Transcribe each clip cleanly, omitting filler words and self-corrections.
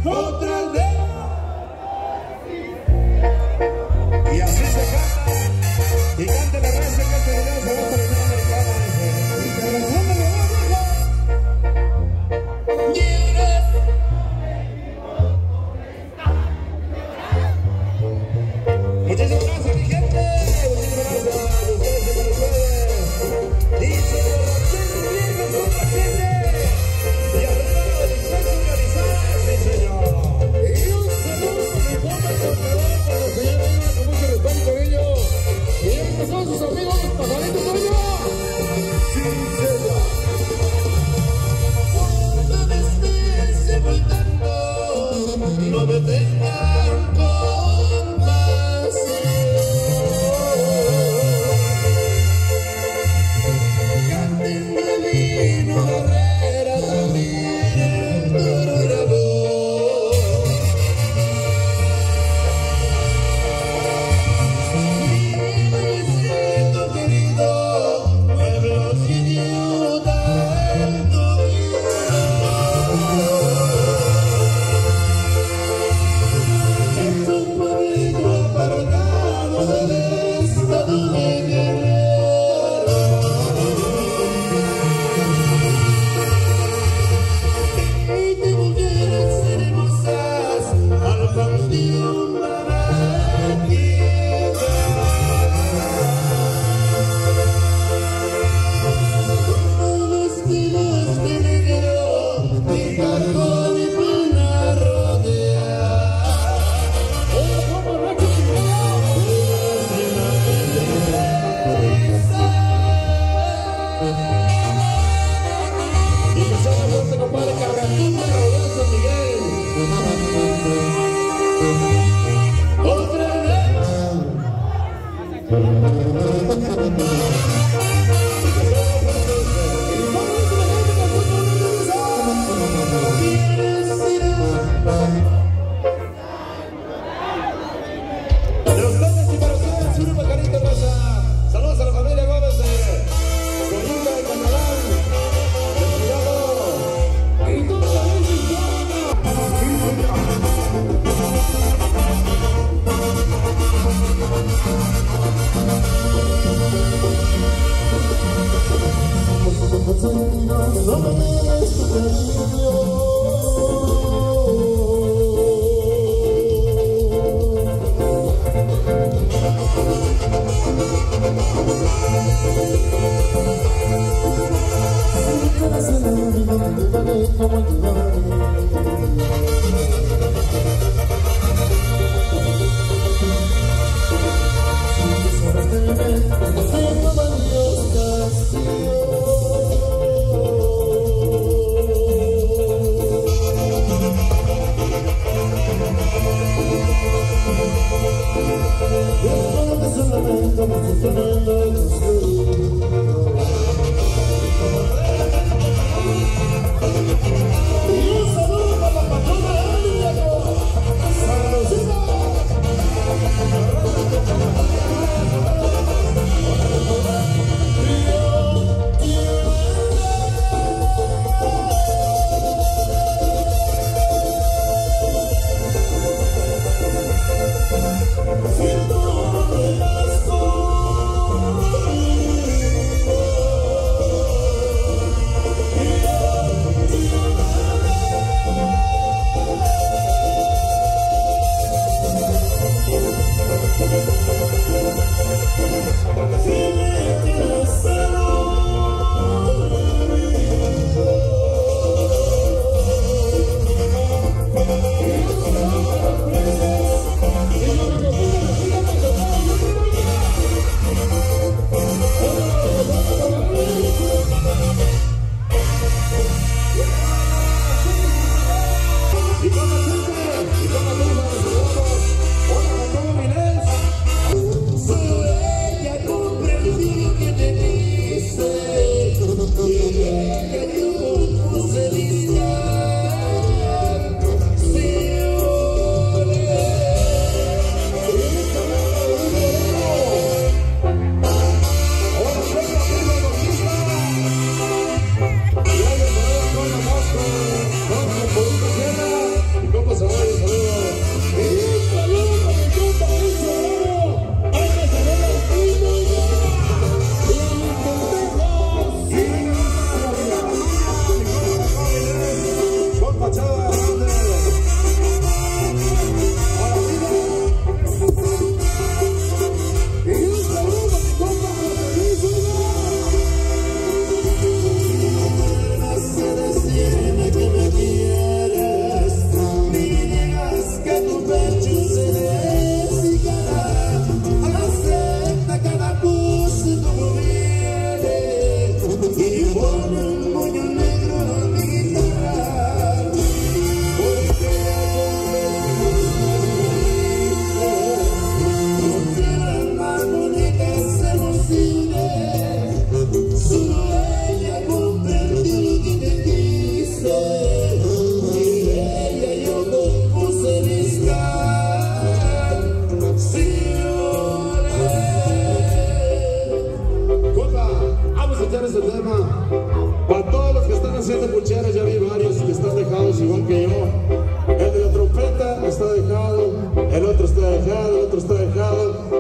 otra vez. Y así se canta. Y cante la raza que este video se va a terminar americana. Muchísimas gracias, mi gente. Muchísimas gracias. Ustedes y para ustedes. Dice borrachito viejo con la gente. Y arriba de dispuesto a realizar, sí señor. Y un saludo mi compa contador para los señores con mucho respeto y cariño. Y estos son sus amigos, Pajarito Toño. Sí señor. Cuando me estés sepultando, no me tengan compasión. Canten de vino Barrera también el toro grabó. Mi maestro querido, pueblo sin ayuda en tu vida. Es un pueblito apartado del estado de Guerrero. Y de mujeres hermosas al panteón van a llegar. Con los kilos de negro, de carbón y van a rodear. Y que se haga fuerte, compadre, Carranquilla, Raúl San Miguel. Otra vez. Y que se haga fuerte. Y vamos a la gente que fue con el ¿quieres ir de los grandes y para ustedes, un pajarito raza? Saludos a la familia Gómez de Coyuca de Canadá, de Cuidado, y toda la gente y un saludo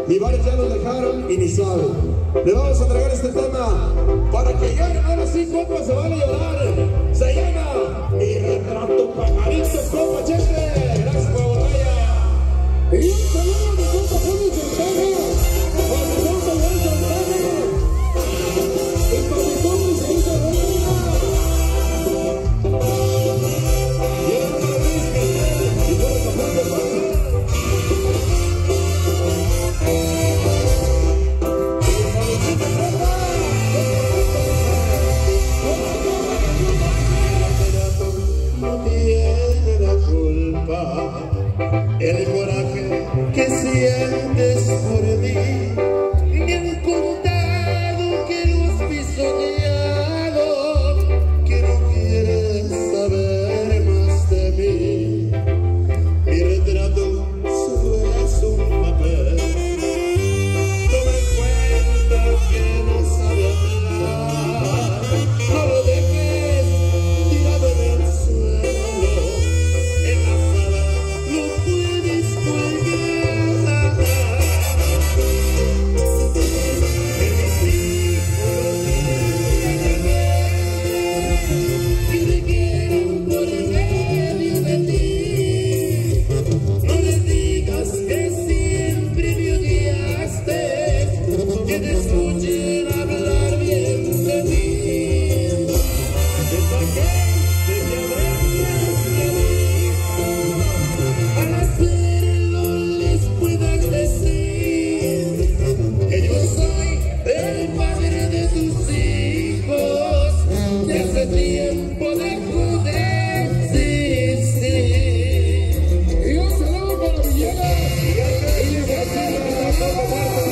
Ni varios ya nos dejaron y ni saben. Le vamos a entregar este tema para que lloren. Ahora sí, compa, se van a llorar. Se llama Mi Retrato Pajarito, compa Chente. Gracias por la botella. Y un saludo a mi compa Julio Santana, a mi compa Juan Santana, y para mi compa Isaías Rodríguez. Y el hermano Luis Miguel, y por el papá de Paz. El coraje que sientes por mí, me han contado que lo has pisoteado, que no quieres saber más de mí. Mi retrato solo es un papel, toma en cuenta que no sabe hablar, no lo dejes tirado en el suelo, en la sala lo puedes colgar. En mis hijos que te quieren por medio de ti, no les digas que siempre me odiaste, que te escuchen hablar bien de mí. Esta gente que abrazas de mí, al hacerlo les puedas decir que yo soy el padre de tus hijos, que hace tiempo dejó de existir. Y un saludo para Villegas y el Brasil de la Copa Muerto.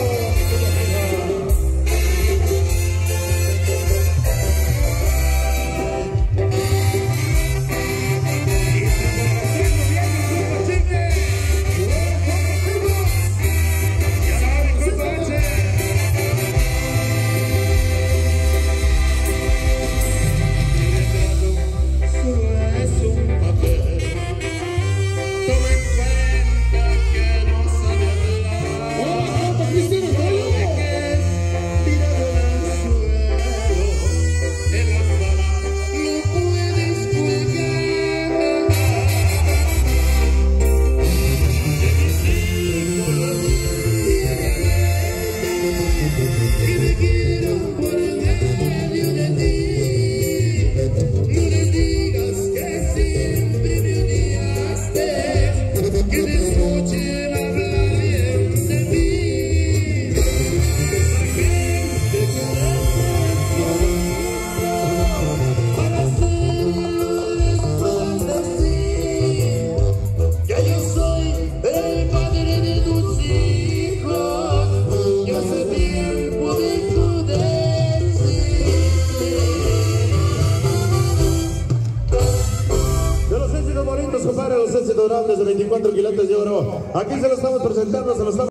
Compadre, los éxitos grandes de 24 quilates de oro. Aquí se lo estamos presentando, se lo estamos